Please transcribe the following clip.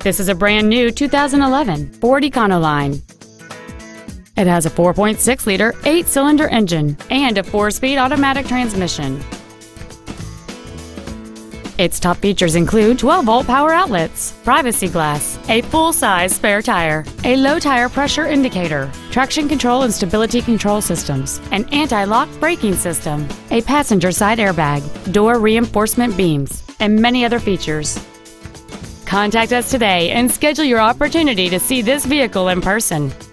This is a brand new 2011 Ford Econoline. It has a 4.6-liter 8-cylinder engine and a 4-speed automatic transmission. Its top features include 12-volt power outlets, privacy glass, a full-size spare tire, a low tire pressure indicator, traction control and stability control systems, an anti-lock braking system, a passenger side airbag, door reinforcement beams, and many other features. Contact us today and schedule your opportunity to see this vehicle in person.